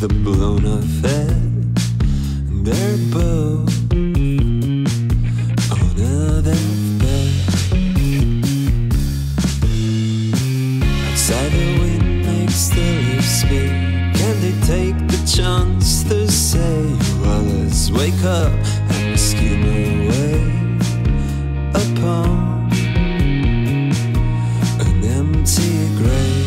with a blown off head, and they're both on a deathbed. Outside the wind makes the leaves speak, and they take the chance to say, well, let's wake up and skim away upon an empty grave.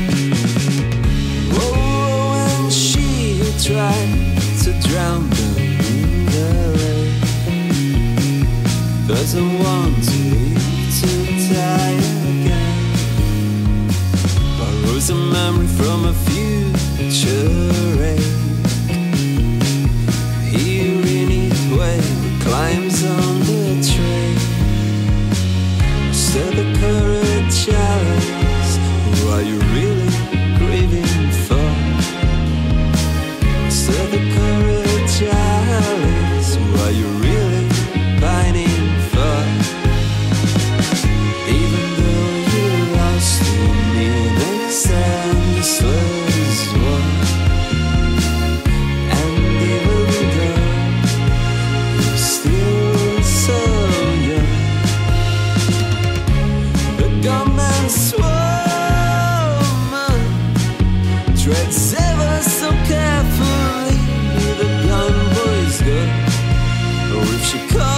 Whoa, and she tried to drown them in the lake, doesn't want to leave to die again. Borrows a memory from a future ache. Here in his way, climbs on the train. Stir the courage chalice. Who are you really grieving for? Stir the courage chalice. Who are you really pining for? Even though you lost in minutes and the slurs won, and even though you're still so young, the gunman's woman treads ever so carefully. The gun boy's good, or if she calls